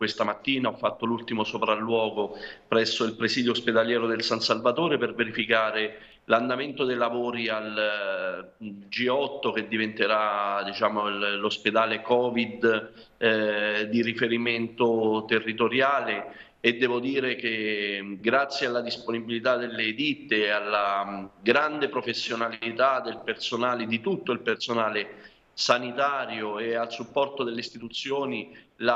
questa mattina ho fatto l'ultimo sopralluogo presso il presidio ospedaliero del San Salvatore per verificare l'andamento dei lavori al G8, che diventerà, diciamo, l'ospedale Covid di riferimento territoriale, e devo dire che grazie alla disponibilità delle ditte e alla grande professionalità del personale, di tutto il personale sanitario, e al supporto delle istituzioni,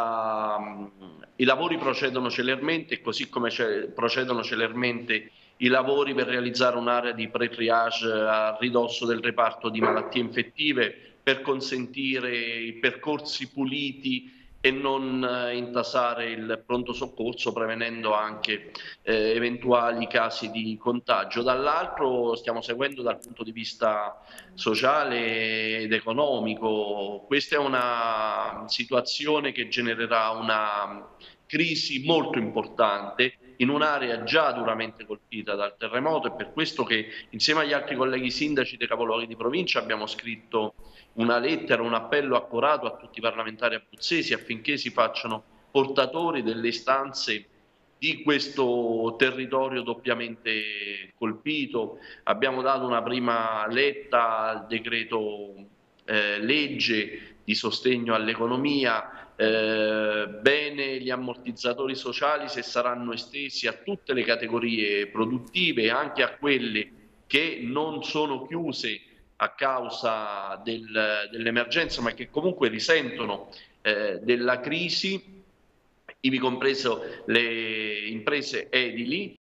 i lavori procedono celermente, così come procedono celermente i lavori per realizzare un'area di pre-triage a ridosso del reparto di malattie infettive, per consentire i percorsi puliti e non intasare il pronto soccorso, prevenendo anche eventuali casi di contagio. Dall'altro stiamo seguendo dal punto di vista sociale ed economico. Questa è una situazione che genererà una crisi molto importante in un'area già duramente colpita dal terremoto, è per questo che insieme agli altri colleghi sindaci dei capoluoghi di provincia abbiamo scritto una lettera, un appello accorato a tutti i parlamentari abruzzesi affinché si facciano portatori delle istanze di questo territorio doppiamente colpito. Abbiamo dato una prima letta al decreto legge di sostegno all'economia. Bene gli ammortizzatori sociali se saranno estesi a tutte le categorie produttive, anche a quelle che non sono chiuse a causa dell'emergenza, ma che comunque risentono della crisi, ivi compreso le imprese edili.